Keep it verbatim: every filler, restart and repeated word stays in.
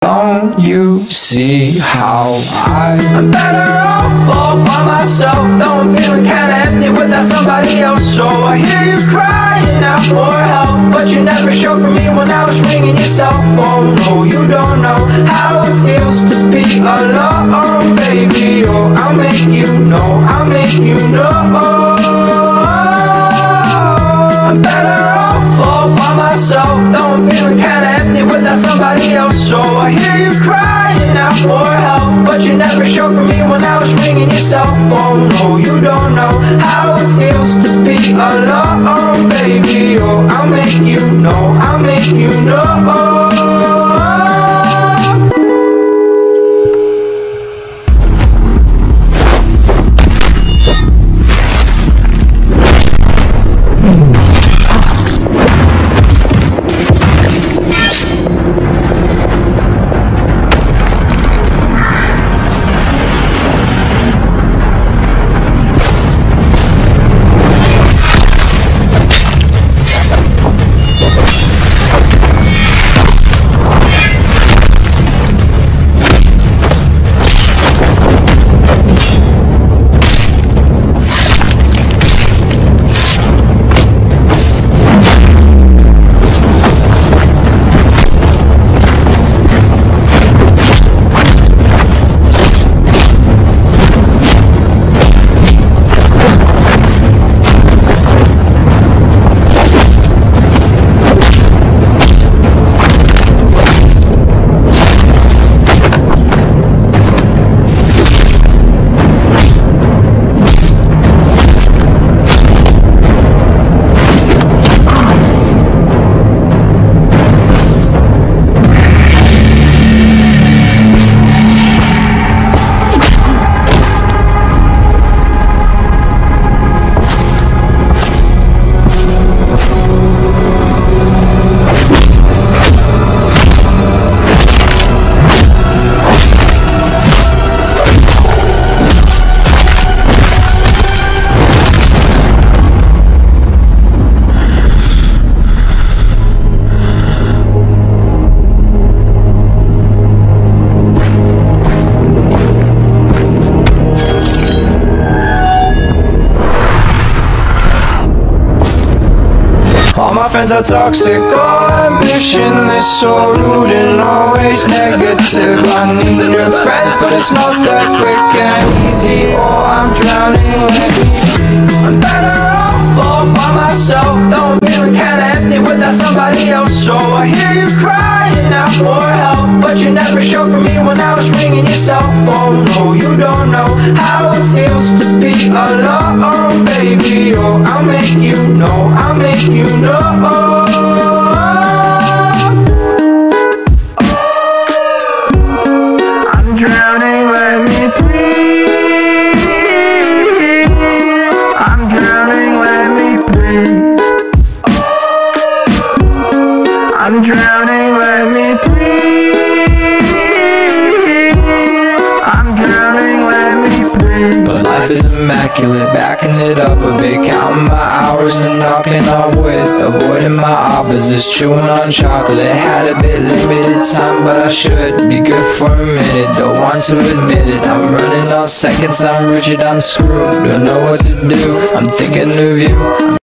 Don't you see how I I'm better off all by myself, though I'm feeling kinda empty without somebody else. So I hear you crying out for help, but you never showed for me when I was ringing your cell phone. No, you don't know how it feels to be alone, baby. Oh, I'll make you know, I'll make you know. I'm better off all by myself, though I'm feeling kinda empty without somebody else. So I hear you crying out for help, but you never showed for me when I was ringing your cell phone. No, you don't know how it feels to be alone, baby. Oh, I'll make you know, I'll make you know. All my friends are toxic, all ambitionless, so rude and always negative. I need new friends, but it's not that quick and easy. Oh, I'm drowning, let me see. I'm better off all by myself, though I'm feeling kinda empty without somebody else. So I hear you crying out for help, but you never showed for me when I was ringing your cell phone. No, you don't know how it feels to be alone, baby. Oh, I'll make you know, I'll make you know. I'm drowning, let me breathe. I'm drowning, let me breathe. I'm drowning, let me breathe. I'm drowning, let me breathe. But life is immaculate, backing it up a bit, counting my hours and knocking off wood, avoiding my opposites, chewing on chocolate. Had a bit limited time, but I should be good for a minute. Don't want to admit it, I'm running on seconds, I'm rigid, I'm screwed. Don't know what to do, I'm thinking of you.